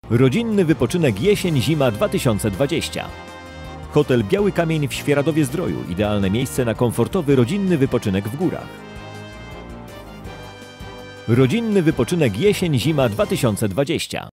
Rodzinny wypoczynek jesień-zima 2020. Hotel Biały Kamień w Świeradowie-Zdroju. Idealne miejsce na komfortowy rodzinny wypoczynek w górach. Rodzinny wypoczynek jesień-zima 2020.